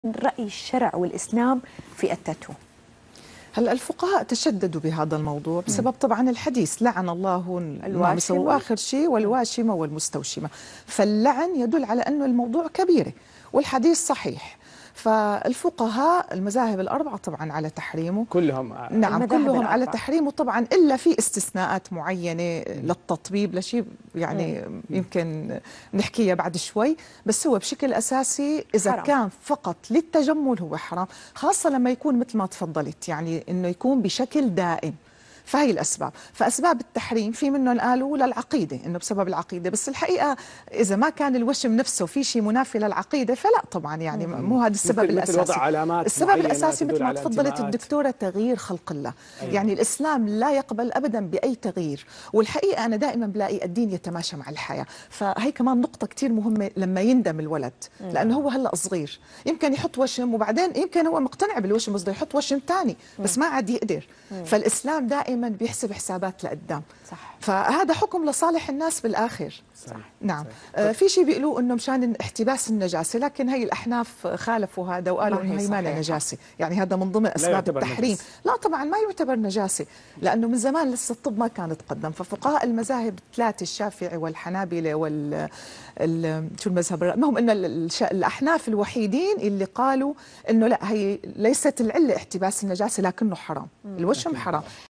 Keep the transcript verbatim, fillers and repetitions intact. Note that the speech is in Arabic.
رأي الشرع والإسلام في التاتو؟ هلا الفقهاء تشددوا بهذا الموضوع بسبب طبعا الحديث لعن الله الواشمة واخر شيء والواشمة والمستوشمة، فاللعن يدل على انه الموضوع كبيرة والحديث صحيح. فالفقهاء المذاهب الأربعة طبعا على تحريمه كلهم. نعم كلهم على تحريمه طبعا، إلا في استثناءات معينة للتطبيب لشيء يعني مم. يمكن نحكيها بعد شوي، بس هو بشكل أساسي إذا حرام. كان فقط للتجمل هو حرام، خاصة لما يكون مثل ما تفضلت يعني إنه يكون بشكل دائم. فهي الأسباب، فأسباب التحريم في منهم قالوا للعقيدة إنه بسبب العقيدة، بس الحقيقة إذا ما كان الوشم نفسه في شيء منافي للعقيدة فلا طبعا يعني مو هذا السبب الأساسي. وضع علامات السبب الأساسي مثل ما تفضلت الدكتورة تغيير خلق الله. أيوة. يعني الإسلام لا يقبل أبدا بأي تغيير، والحقيقة أنا دائما بلاقي الدين يتماشى مع الحياة، فهي كمان نقطة كتير مهمة لما يندم الولد، لأنه هو هلأ صغير يمكن يحط وشم وبعدين يمكن هو مقتنع بالوشم بده يحط وشم ثاني بس ما عاد يقدر. فالإسلام دائما بيحسب حسابات لقدام. صح. فهذا حكم لصالح الناس بالآخر. صح. نعم. صح. آه في شيء بيقولوا انه مشان احتباس النجاسه، لكن هي الاحناف خالفوا هذا وقالوا انه هي ما نجاسه، يعني هذا من ضمن اسباب التحريم. نجاس. لا طبعا ما يعتبر نجاسه، لانه من زمان لسه الطب ما كان تقدم، ففقهاء المذاهب الثلاثه الشافعي والحنابلة وال ال... شو المذهب المهم ان الش... الاحناف الوحيدين اللي قالوا انه لا هي ليست العله احتباس النجاسه لكنه حرام، الوشم حرام.